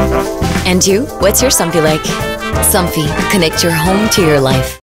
And you, what's your Somfy like? Somfy, connect your home to your life.